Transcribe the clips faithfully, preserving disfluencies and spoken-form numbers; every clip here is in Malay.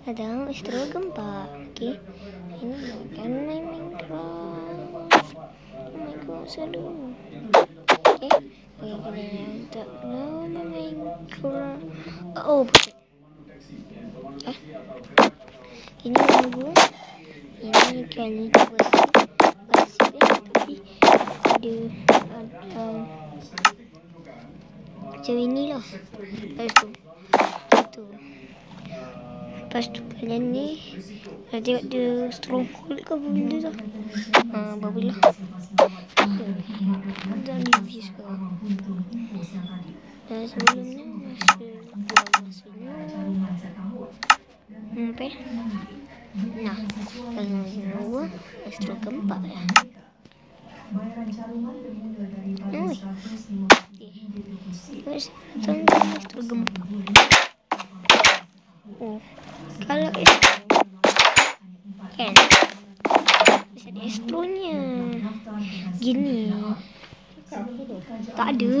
Ada istro gempa. Okey. Ini akan main Minecraft. Oh my god, seru. Okey. Okey, kena tak lama Minecraft. Oh, bukan. Ah. Ini lagu. Ini kali cuba sih. Tapi ada ada macam inilah. Lepas tu. Tu. Lepas tu kalian ni dah tengok dia stronghold ke apa benda tu. Haa, barulah. Dah review sekarang. Dan sebelumnya masih buat masanya. Hmm, apa ya? Nah, kalau dua, astro keempat ya. Oi. Terus, tentang astro gempa. Oh, kalau astro kan bisa ada astronya gini, tak ada.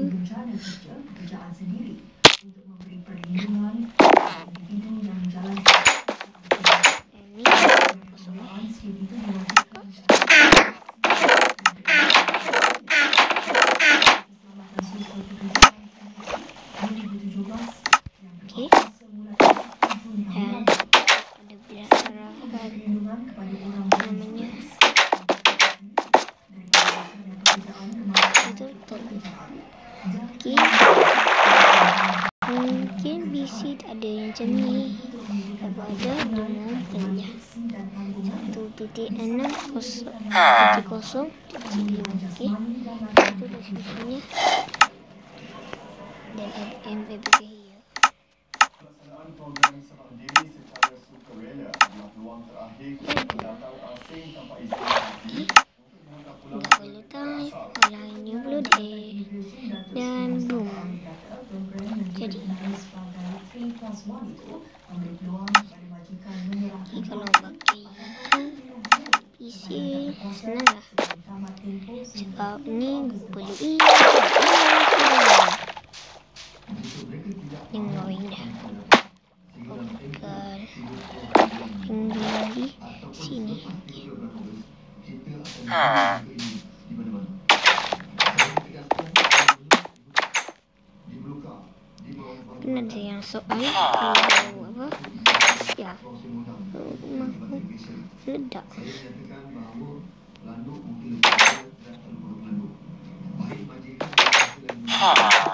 Mungkin B C tak ada yang macam ni. Kalau ada, dia mau pindah satu titik enam kosong titik kosong titik lima. Okey, itu deskripsinya. Dan M P P ya. Pelaksanaan program serah diri secara sukarela adalah peluang terakhir pendatang asing tanpa izin lagi untuk menangkap pulang Buka letak online ini upload eh. Dan boom. Jadi okay, kalau pakai P C senang lah. Sebab ni perlu ini yang lain dah. Bukan yang lagi sini. Ha. Kena ada yang soal apa? Ya. Rumahku ledak. Ha.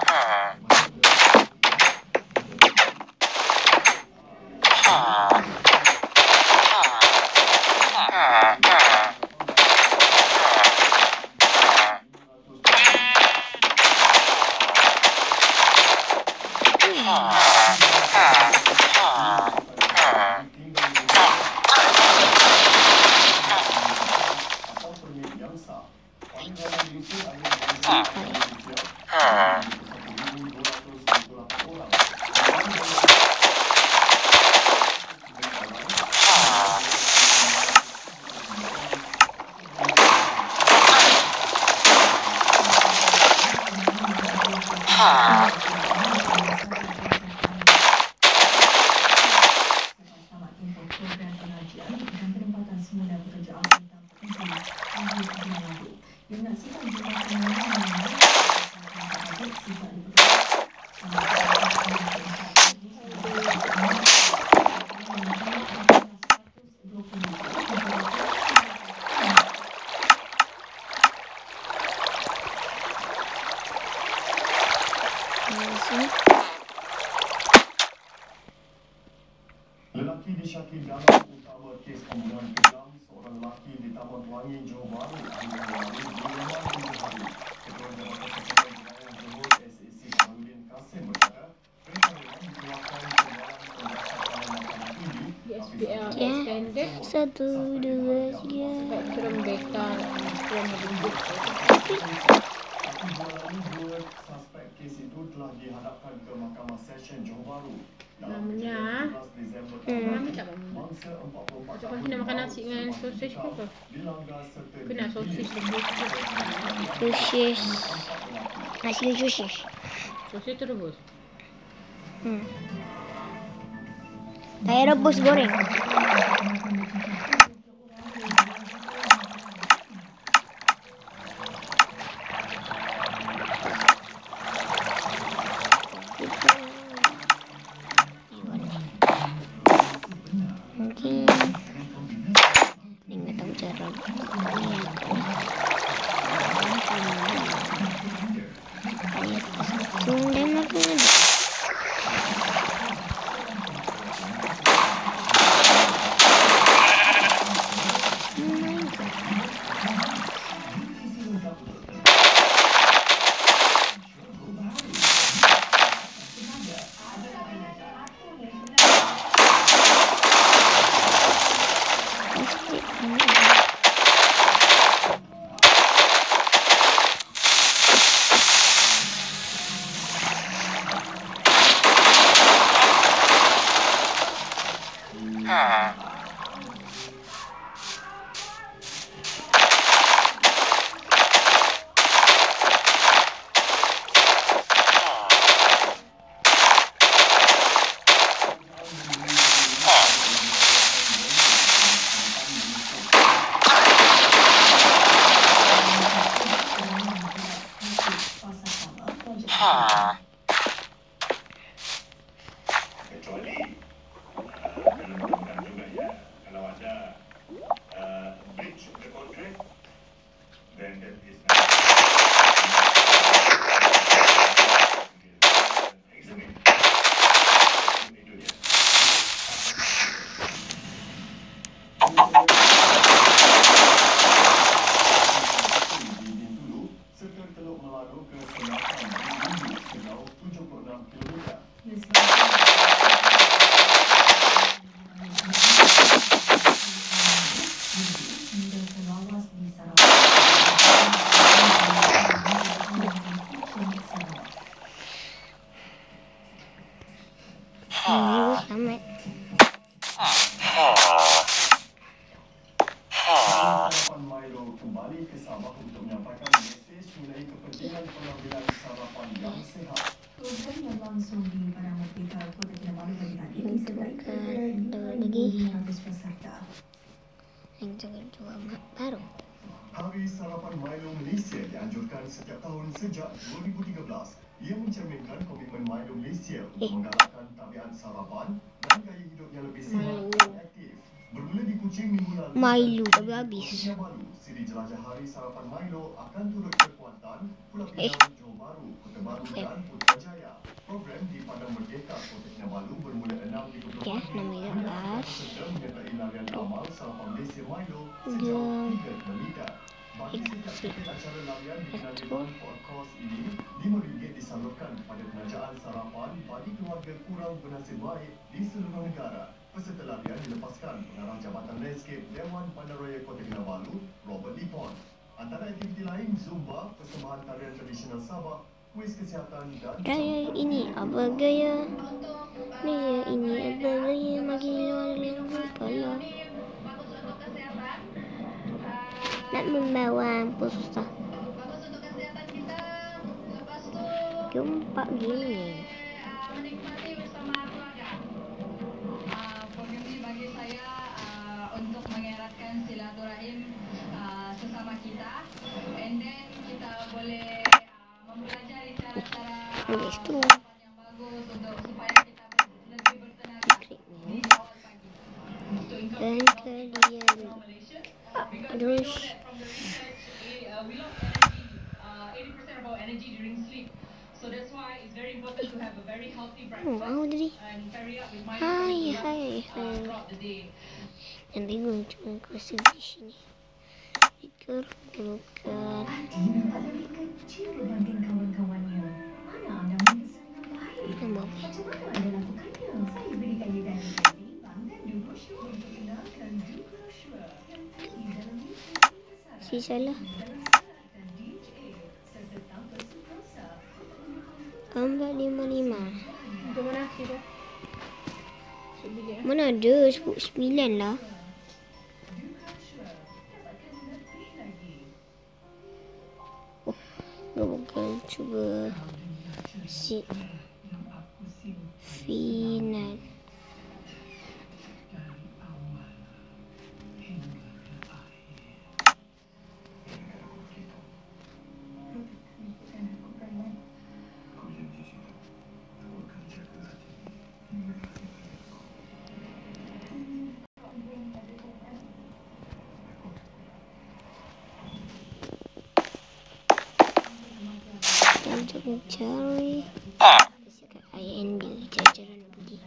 Lelaki disyaki dalam utama kes pembunuhan kejam seorang lelaki di Taman Wangi, Johor Bahru hari Rabu di rumah tujuh hari. Ketua Jabatan Sesuai Jenayah Johor S A C Kamaludin Kasim berkata, pencarian dikeluarkan pengenalan pendasar mahkamah tinggi S P L extended Satu, dua, tiga. sebab turun beta turun menunjuk. Satu bulan lalu, dua suspek kes itu telah dihadapkan ke Mahkamah Session Johor Bahru. Namanya Mami tak bangun. Macam mana nak makan nasi dengan sosis ke apa? Ke nak sosis lebih sikit. Sosis. Nasi sosis. Sosis tu rebus. Hmm. Saya rebus goreng. Mungkin ini nggak tahu cara dan aku ada. Kecuali uh, kena mudah-mudahan juga ya, kalau ada uh, breach of the contract, then that is not examine. Itu dia. Serta Teluk Meladu ke selatan Bumi sejauh tujuh puluh enam kilometer. Ini selamat. Sarapan Milo kembali ke Sabah untuk menyampaikan mesej mengenai kepentingan pengambilan sarapan yang sihat. Program yang langsung di Padang Merdeka Kota Kinabalu pagi tadi disebutkan lagi lima ratus peserta. yang juga jual mak baru. Hari Sarapan Milo Malaysia dianjurkan setiap tahun sejak dua ribu tiga belas. Ia mencerminkan komitmen Milo Malaysia untuk menggalakkan tabiat sarapan dan gaya hidup yang lebih sihat dan aktif. Bermula di Kuching minggu lalu, Milo tapi habis. Kota Kinabalu, siri jelajah Hari Sarapan Milo akan turut ke Kuantan, Pulau Eh. Pinang, Johor Bahru, Kota Baru Eh. dan Putrajaya. Program di Padang Merdeka Kota Kinabalu bermula enam tiga puluh Ya, pagi. nama Dengan jelas. peserta menyertai larian amal Sarapan Malaysia Milo Dia sejauh tiga kilometer. Bagi setiap tiket acara larian dengan demand for a cause ini, lima ringgit disalurkan kepada penajaan sarapan bagi keluarga kurang bernasib baik di seluruh negara. Peserta larian dilepaskan pengarah Jabatan Landscape Dewan Bandaraya Kota Kinabalu, Robert Lipon. Antara aktiviti lain, Zumba, persembahan tarian tradisional Sabah, kuis kesihatan dan gaya ini apa gaya? Gaya ini apa gaya? Makin luar lagi kepala. Nak membawa pusat. Jumpa gini. Menikmati bersama keluarga. Uh, program ini bagi saya uh, untuk mengeratkan silaturahim uh, sesama kita, and then kita boleh uh, mempelajari cara-cara Habis tu. sarapan yang bagus untuk supaya kita ber- lebih bertenaga di awal pagi. To Dan encourage kalian Malaysia, because we terus know that from the research, eh, uh, we lost energy, uh, eighty percent of our energy during sleep. So that's why it's very important to have a very healthy oh, breakfast aku tadi. and carry out with Hai, mindfulness hai, uh, hai. throughout the day. Nanti gue cuma kasih di sini. Pikir bukan. Hati nampak lebih kecil berbanding kawan-kawannya. Mana anda mengesan yang baik? Nama apa? Macam mana anda lakukannya? Saya berikan lidah Desi, Bangdan Duroshua untuk kenalkan Duroshua yang tinggi dalam nutrisi bersara. Si salah. Dalam serat dan D H A serta tanpa sukrosa untuk menyokong Gambar lima lima. Untuk mana kita? Cik biji eh. Mana ada sebut sembilan lah. Duroshua. Dapatkan lebih lagi. Oh, gue bukan cuba si final. untuk mencari dekat air ender jajaran budi.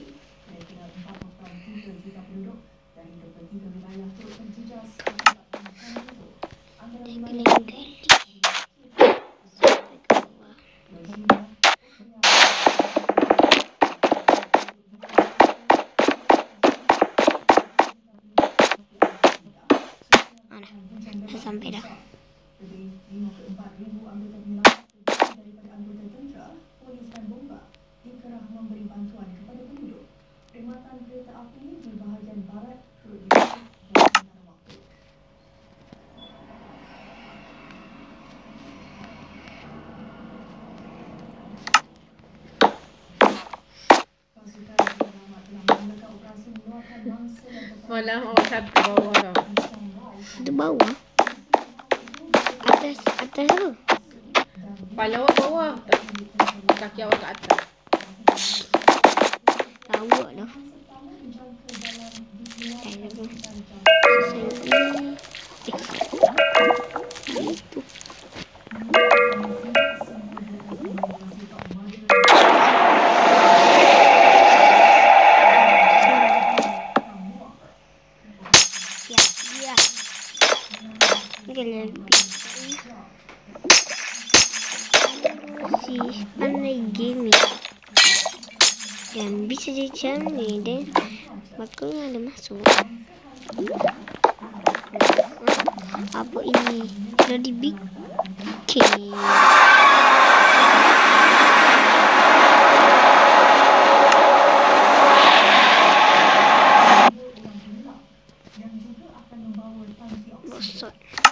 Dan kalian gali sampai ke bawah. Mana? Dah sampai dah. Lebih lima ke empat ribu anggota penyelamat terdiri daripada anggota tentera, polis dan bomba dikerah memberi bantuan kepada penduduk. Perkhidmatan kereta api di bahagian barat turut ditutup dalam sementara waktu. Pasukan penyelamat telah memulakan operasi mengeluarkan mangsa dan Malam awak satu bawah tau. Itu bawah. Atas, atas tu. Kepala awak bawah. Kaki awak kat atas. Lawak lah. Eh, apa? Saya ini. Eh. Itu. Ya, ya. Ini kalian bisa. Si pandai gaming dan bisa jadi channel ni dan bakal ada masuk. Apa ini? Dah dibikin. Bosot.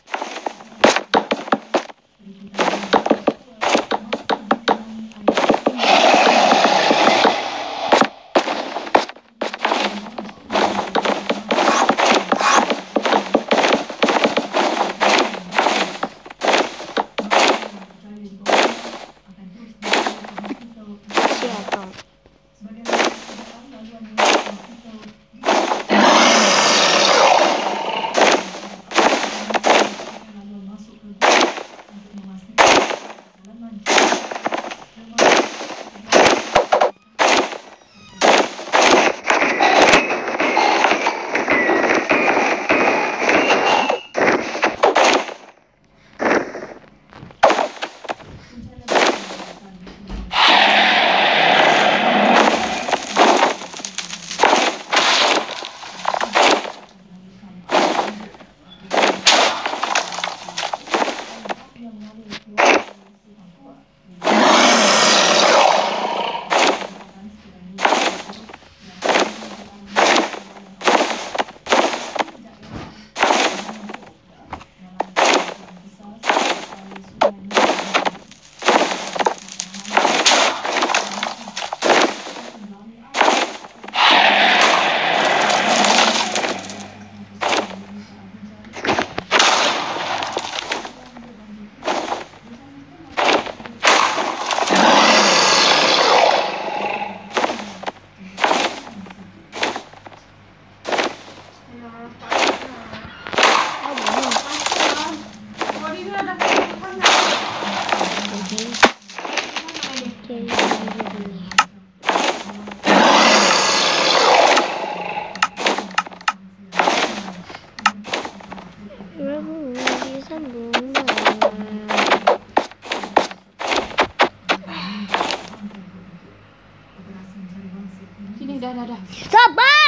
Siapa? Sini dah dah dah. Sabar!